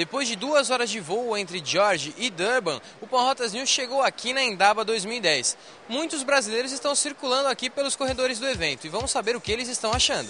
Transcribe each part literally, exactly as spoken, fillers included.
Depois de duas horas de voo entre George e Durban, o Panrotas News chegou aqui na Indaba dois mil e dez. Muitos brasileiros estão circulando aqui pelos corredores do evento e vamos saber o que eles estão achando.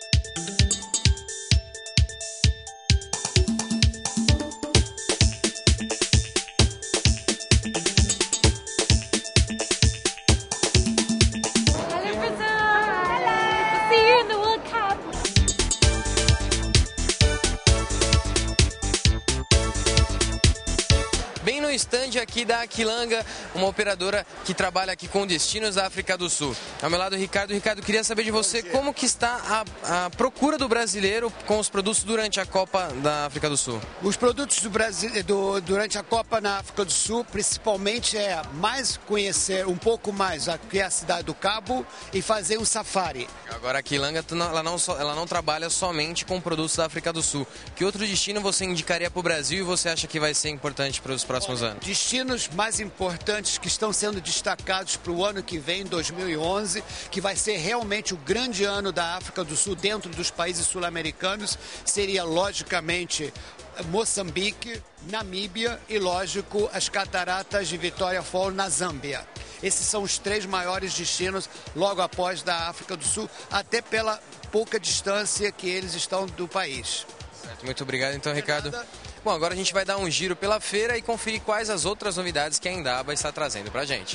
Bem no estande aqui da Aquilanga, uma operadora que trabalha aqui com destinos da África do Sul. Ao meu lado, Ricardo. Ricardo, queria saber de você como que está a, a procura do brasileiro com os produtos durante a Copa da África do Sul. Os produtos do Brasil, do, durante a Copa na África do Sul, principalmente é mais conhecer um pouco mais aqui a cidade do Cabo e fazer um safari. Agora a Aquilanga, ela não, ela não trabalha somente com produtos da África do Sul. Que outro destino você indicaria para o Brasil e você acha que vai ser importante para os próximos anos? Destinos mais importantes que estão sendo destacados para o ano que vem, dois mil e onze, que vai ser realmente o grande ano da África do Sul dentro dos países sul-americanos, seria logicamente Moçambique, Namíbia e, lógico, as cataratas de Victoria Falls na Zâmbia. Esses são os três maiores destinos logo após da África do Sul, até pela pouca distância que eles estão do país. Certo, muito obrigado então, Ricardo. Bom, agora a gente vai dar um giro pela feira e conferir quais as outras novidades que a Indaba está trazendo pra gente.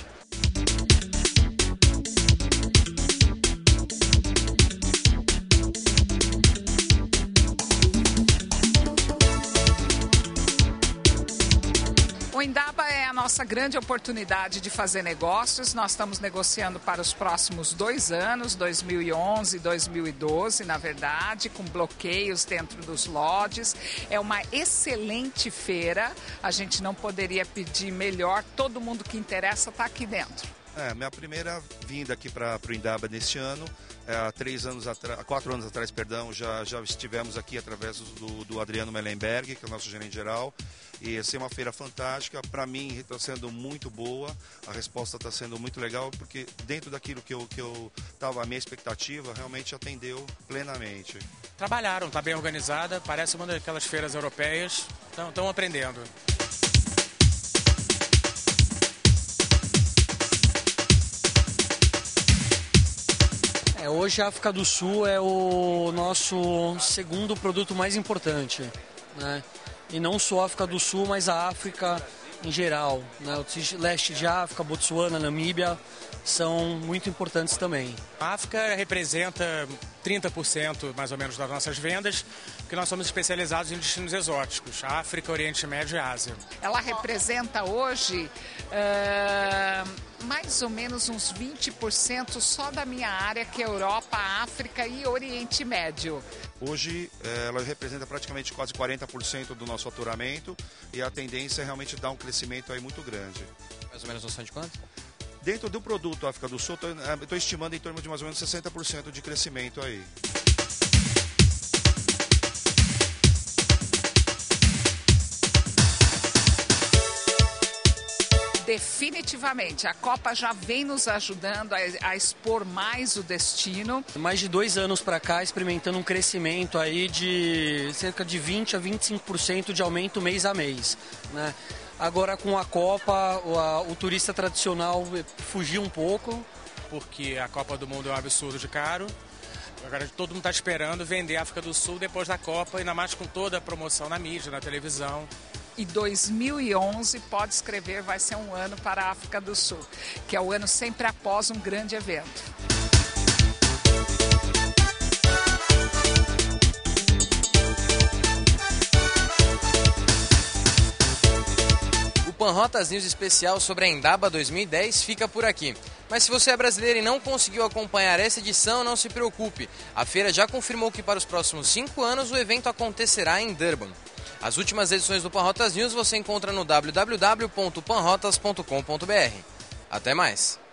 O Indaba é a nossa grande oportunidade de fazer negócios. Nós estamos negociando para os próximos dois anos, dois mil e onze, dois mil e doze, na verdade, com bloqueios dentro dos lotes. É uma excelente feira, a gente não poderia pedir melhor, todo mundo que interessa está aqui dentro. É, minha primeira vinda aqui para o Indaba neste ano, é, há três anos atrás, quatro anos atrás, perdão, já, já estivemos aqui através do, do Adriano Mellenberg, que é o nosso gerente geral, e essa é uma feira fantástica, para mim está sendo muito boa, a resposta está sendo muito legal, porque dentro daquilo que eu que eu estava, a minha expectativa, realmente atendeu plenamente. Trabalharam, está bem organizada, parece uma daquelas feiras europeias, estão aprendendo. É, hoje a África do Sul é o nosso segundo produto mais importante, né? E não só a África do Sul, mas a África em geral, né? O leste de África, Botsuana, Namíbia são muito importantes também. A África representa trinta por cento mais ou menos das nossas vendas, porque nós somos especializados em destinos exóticos, África, Oriente Médio e Ásia. Ela representa hoje uh, mais ou menos uns vinte por cento só da minha área, que é Europa, África e Oriente Médio. Hoje ela representa praticamente quase quarenta por cento do nosso faturamento e a tendência é realmente dar um crescimento aí muito grande. Mais ou menos noção de quanto? Dentro do produto África do Sul, estou estimando em torno de mais ou menos sessenta por cento de crescimento aí. Definitivamente, a Copa já vem nos ajudando a, a expor mais o destino. Mais de dois anos para cá, experimentando um crescimento aí de cerca de vinte a vinte e cinco por cento de aumento mês a mês, né? Agora com a Copa, o, a, o turista tradicional fugiu um pouco. Porque a Copa do Mundo é um absurdo de caro. Agora todo mundo está esperando vender a África do Sul depois da Copa, ainda mais com toda a promoção na mídia, na televisão. E dois mil e onze, pode escrever, vai ser um ano para a África do Sul, que é o ano sempre após um grande evento. O Panrotas News especial sobre a Indaba dois mil e dez fica por aqui. Mas se você é brasileiro e não conseguiu acompanhar essa edição, não se preocupe. A feira já confirmou que para os próximos cinco anos o evento acontecerá em Durban. As últimas edições do Panrotas News você encontra no w w w ponto panrotas ponto com ponto b r. Até mais!